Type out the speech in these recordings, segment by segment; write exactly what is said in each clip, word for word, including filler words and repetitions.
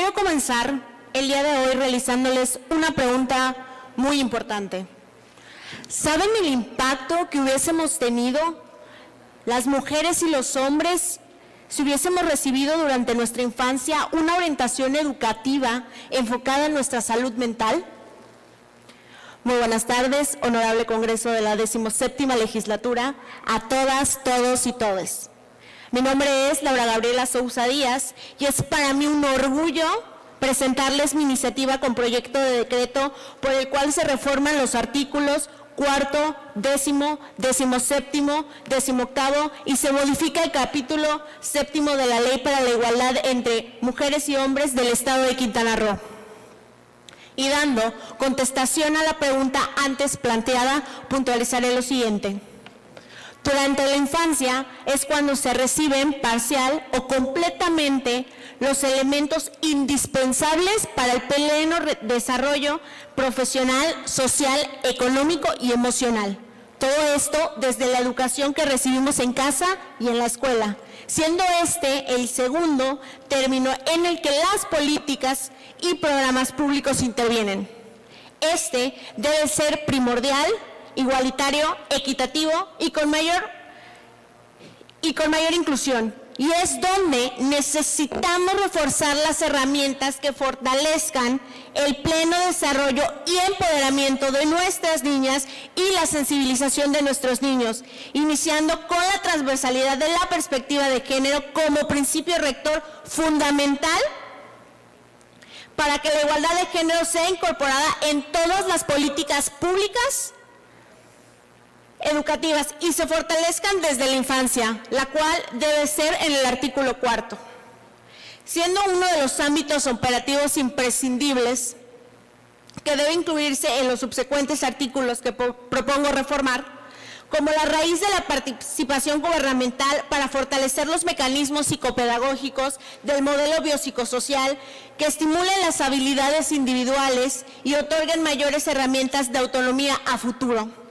quiero comenzar el día de hoy realizándoles una pregunta muy importante. ¿Saben el impacto que hubiésemos tenido las mujeres y los hombres si hubiésemos recibido durante nuestra infancia una orientación educativa enfocada en nuestra salud mental? Muy buenas tardes, honorable Congreso de la decimoséptima Legislatura, a todas, todos y todes. Mi nombre es Laura Gabriela Sousa Díaz y es para mí un orgullo presentarles mi iniciativa con proyecto de decreto por el cual se reforman los artículos cuarto, décimo, decimoséptimo, decimoctavo y se modifica el capítulo séptimo de la Ley para la Igualdad entre Mujeres y Hombres del Estado de Quintana Roo. Y dando contestación a la pregunta antes planteada, puntualizaré lo siguiente. Durante la infancia es cuando se reciben parcial o completamente los elementos indispensables para el pleno desarrollo profesional, social, económico y emocional. Todo esto desde la educación que recibimos en casa y en la escuela, siendo este el segundo término en el que las políticas y programas públicos intervienen. Este debe ser primordial, igualitario, equitativo y con mayor, y con mayor inclusión. Y es donde necesitamos reforzar las herramientas que fortalezcan el pleno desarrollo y empoderamiento de nuestras niñas y la sensibilización de nuestros niños, iniciando con la transversalidad de la perspectiva de género como principio rector fundamental para que la igualdad de género sea incorporada en todas las políticas públicas educativas y se fortalezcan desde la infancia, la cual debe ser en el artículo cuarto. Siendo uno de los ámbitos operativos imprescindibles que debe incluirse en los subsecuentes artículos que propongo reformar, como la raíz de la participación gubernamental para fortalecer los mecanismos psicopedagógicos del modelo biopsicosocial que estimulen las habilidades individuales y otorguen mayores herramientas de autonomía a futuro.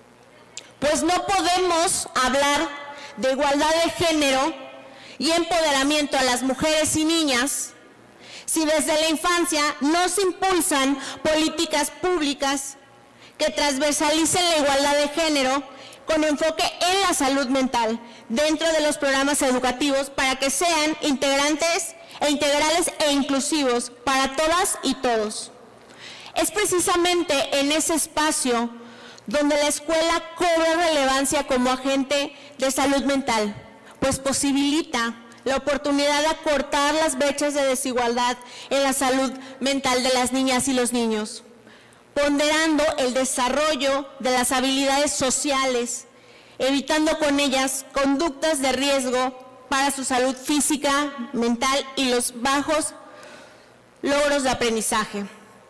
Pues no podemos hablar de igualdad de género y empoderamiento a las mujeres y niñas si desde la infancia no se impulsan políticas públicas que transversalicen la igualdad de género con enfoque en la salud mental dentro de los programas educativos para que sean integrantes e integrales e inclusivos para todas y todos. Es precisamente en ese espacio donde la escuela cobra relevancia como agente de salud mental, pues posibilita la oportunidad de acortar las brechas de desigualdad en la salud mental de las niñas y los niños, ponderando el desarrollo de las habilidades sociales, evitando con ellas conductas de riesgo para su salud física, mental y los bajos logros de aprendizaje.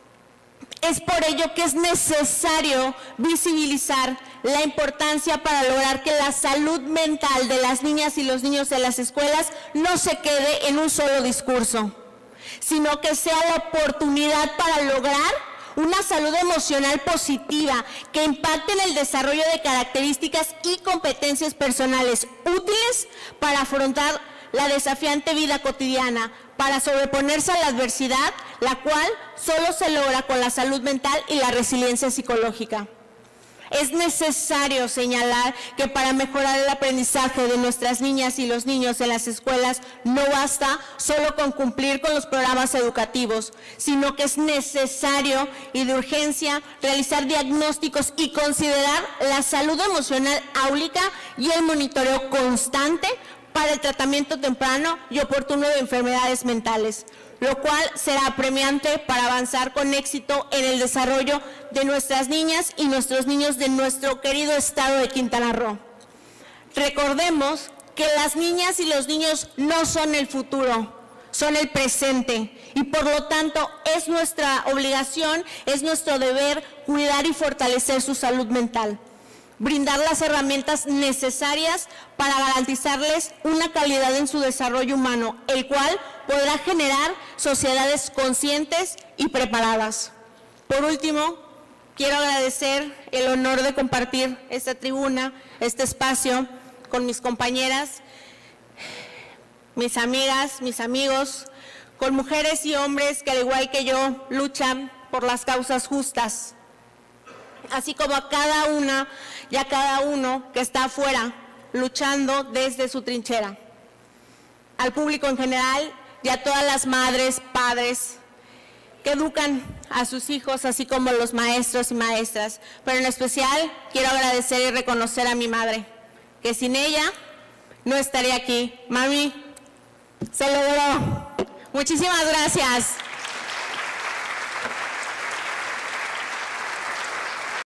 Es por ello que es necesario visibilizar la importancia para lograr que la salud mental de las niñas y los niños de las escuelas no se quede en un solo discurso, sino que sea la oportunidad para lograr una salud emocional positiva que impacte en el desarrollo de características y competencias personales útiles para afrontar la desafiante vida cotidiana, para sobreponerse a la adversidad, la cual solo se logra con la salud mental y la resiliencia psicológica. Es necesario señalar que para mejorar el aprendizaje de nuestras niñas y los niños en las escuelas no basta solo con cumplir con los programas educativos, sino que es necesario y de urgencia realizar diagnósticos y considerar la salud emocional áulica y el monitoreo constante para el tratamiento temprano y oportuno de enfermedades mentales, lo cual será apremiante para avanzar con éxito en el desarrollo de nuestras niñas y nuestros niños de nuestro querido estado de Quintana Roo. Recordemos que las niñas y los niños no son el futuro, son el presente y por lo tanto es nuestra obligación, es nuestro deber cuidar y fortalecer su salud mental, brindar las herramientas necesarias para garantizarles una calidad en su desarrollo humano, el cual podrá generar sociedades conscientes y preparadas. Por último, quiero agradecer el honor de compartir esta tribuna, este espacio con mis compañeras, mis amigas, mis amigos, con mujeres y hombres que al igual que yo luchan por las causas justas, así como a cada una y a cada uno que está afuera luchando desde su trinchera. Al público en general y a todas las madres, padres que educan a sus hijos, así como los maestros y maestras. Pero en especial quiero agradecer y reconocer a mi madre, que sin ella no estaría aquí. Mami, se logró. Muchísimas gracias.